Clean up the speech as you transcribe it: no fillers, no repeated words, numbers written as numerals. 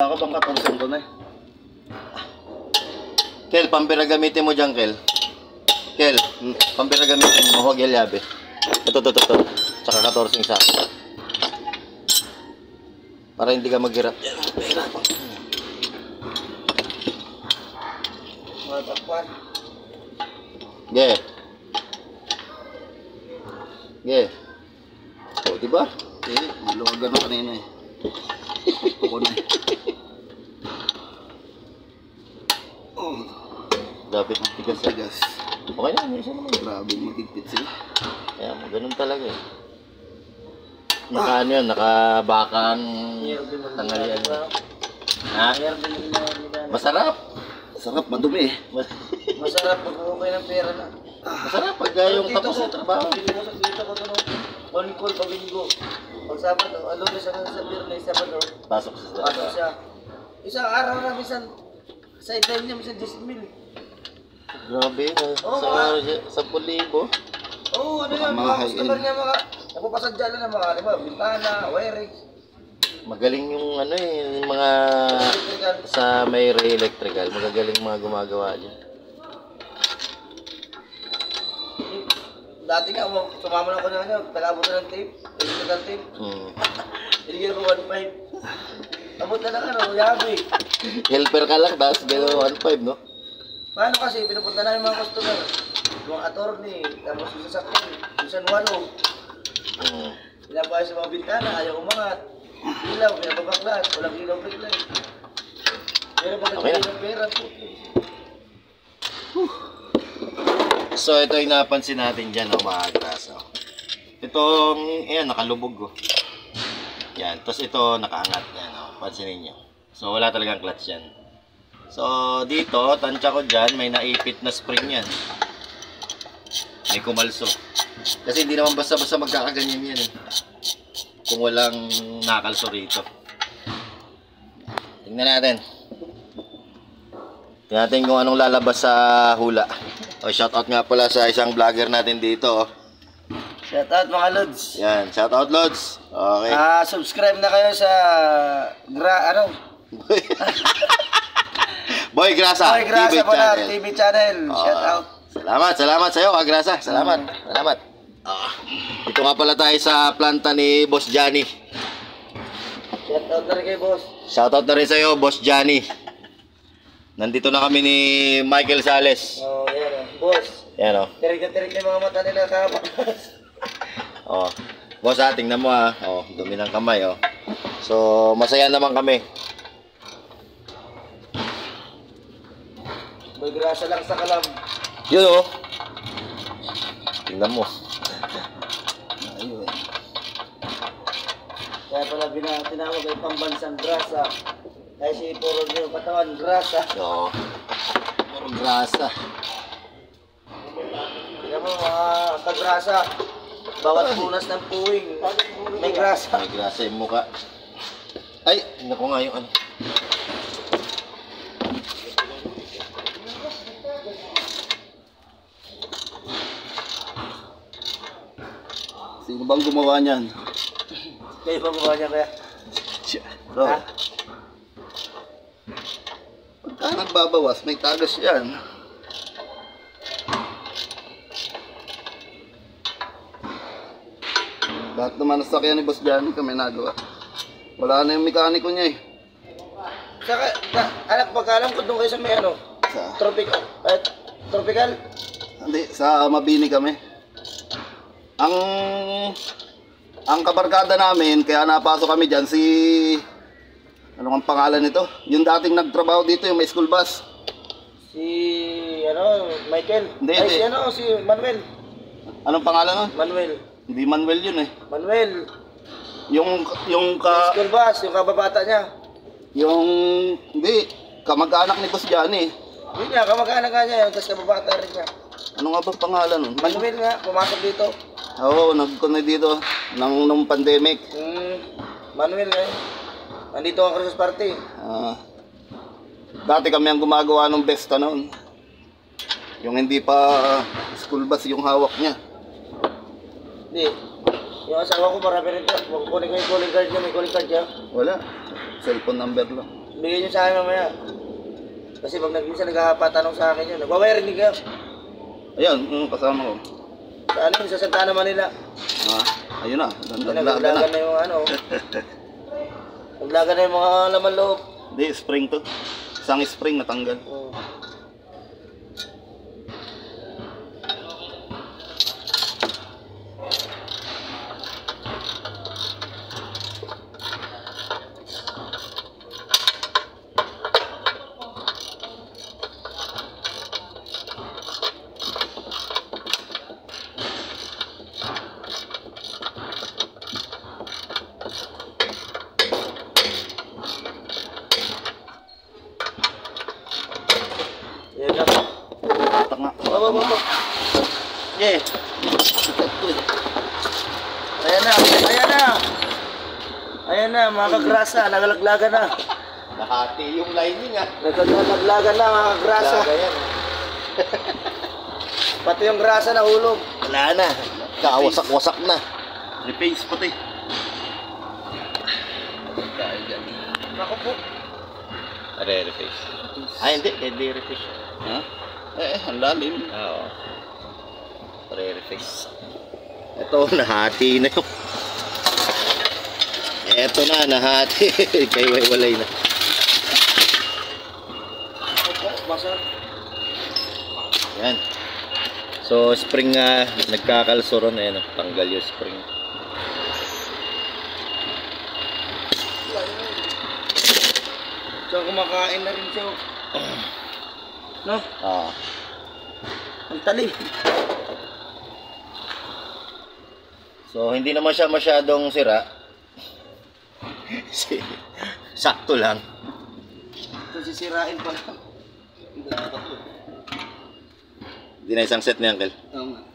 Ako bang 14 to na eh. Kel, pampira gamitin mo dyan, Kel. Kel, pampira gamitin mo. Huwag yabe. Ito. Tsaka 14 sa. Para hindi ka maghirap. Yan, pera. Matakpan. Ge. O, diba? Niluwagan na kanina eh. Ako na eh. Dapat tigas. Tigas. Okay na, isa naman. Grabe, matigpit sila. Kaya mo, ganun talaga eh. Naka ano yan, nakabakan tanghalian. Ha? Masarap. Sarap, madumi eh. Masarap pag okay ng pera na. Masarap pag yung tapos sa trabaho. Dito ko ito on call pag linggo. Pag Sabado, Lunes hanggang sa Biyernes, Sabado. Pasok sa Pasok siya. Isang araw na minsan, sideline niya minsan 10,000. Grabe, sa 10,000. Oo, ano yan, mga customer niya mga, napapasadya lang na mga, di ba, bintana, wiring. Magaling yung ano eh, yung mga sa may electrical, magagaling mga gumagawa dyan. Dati nga, sumama na ako na ano, tagabot na ng tape, electrical tape. Iligyan ko 1.5. Abot na ng ano, yabi. Helper ka lang, tapos gano'n 1.5, no? Paano kasi, pinupunta na yung mga customer. Yung attorney, tapos yung sasakyan, yung San Juano. Pinapayos sa mga bintana, ayaw umangat. Ilaw, pinapabaklat, walang ilaw break light. Pero pag nagbigay ng pera po. So ito yung napansin natin dyan, mga grasa. Itong, ayan, nakalubog. Yan, tapos ito nakaangat. Yan, pansinin nyo. So wala talagang clutch yan. So dito, tansya ko dyan, may naipit na spring yan. May kumalso. Kasi hindi naman basta-basta magkakaganyan yan eh. Kung walang nakalso rito. Tingnan natin. Tingnan natin kung anong lalabas sa hula. O, shoutout nga pala sa isang vlogger natin dito. Shoutout mga Lods. Yan, shoutout Lods. Okay. Subscribe na kayo sa Boy Grasa. Boy Grasa TV pala, channel. TV channel. Shoutout. Salamat sa iyo, Grasa. Salamat. Ito nga pala tayo sa planta ni Boss Johnny. Shoutout na rin kay boss. Shoutout na rin sa iyo, Boss Johnny. Nandito na kami ni Michael Sales. Oh, yan boss. Yan o. Tirig na yung mga mata nila kapag. Oh. Boss, tingnan mo ha. Oh, dumi ng kamay oh. So, masaya naman kami. May grasa lang sa kalam. Yun oh. Tingnan mo. Ayun. Kaya pala tinawag ay pambansang grasa. Kasi puro nyo katawan grasa. Oo. Puro grasa. Tingnan mo mga kagrasa. Bawat punas ng puwing, may grasa. May grasa yung mukha. Ay, naku nga yung ano. Sino bang gumawa niyan? Kayo ba gumawa niya kaya? Bro. Ha? Pagka nagbabawas, may tagas yan. Lahat naman nasakyan ni Boss Johnny kami nagawa. Wala na yung mekaniko niya eh. Saka, anak, pagkalam ko doon kayo sa may ano? Sa, Tropical? hindi, sa Mabini kami. Ang kabarkada namin, kaya napasok kami dyan, si... Ano ang pangalan nito? Yung dating nagtrabaho dito, yung may school bus. Si, Michael? Hindi, Ay, hindi. si Manuel. Anong pangalan nun? Manuel. Hindi Manuel yun eh. Manuel. Yung School bus, yung kababata niya. Hindi, kamag-anak ni Boss Johnny. Yun nga, kamag-anak nga niya yun, tapos kababata rin niya. Ano nga ba pangalan nun? Manuel nga, pumasok dito. Oo, nag-connect dito nung pandemic. Manuel nga yun. Nandito ang Christmas party. Dati kami ang gumagawa ng Besta noon. Yung hindi pa school bus yung hawak niya. Hindi. Yung asawa ko marami rin dyan. Kunin ko yung calling card niya, may calling card niya. Wala. Cellphone number lang. Bigyan nyo sa akin mamaya. Kasi pag minsan naghahapatanong sa akin yun, nagwawiring din kayo. Ayan, kasama ko. Sa ano yun, sa Santana, Manila. Ayun na, Naglagan na yung ano. Naglagan na yung mga laman loob. Hindi, spring to. Isang spring natanggal. Oh. Yan na. Tak nga. Baba. Yeah. Ayan na, mga kagrasa, nagalaglagan na. Nakati yung lining ah. Nagalaglagan na, mga kagrasa. Yan. Pati yung grasa na hulog. Wala na. Kawasak-wasak na. Repace pati. Ako po. Re-reface. Hindi reface. Ha? Ang lalim. Oo. Re-reface. Ito, nahati na yung... Ito na, nahati. Kaya walay na. Opo, basa. Yan. So, spring nga, nagkakalso ron. Ayan, tanggal yung spring. So, kumakain na rin siya. No? Oo. Ang tali. So, hindi naman siya masyadong sira. Sakto lang. Ito sisirain pa lang. Hindi na isang set ni Uncle. Oo nga.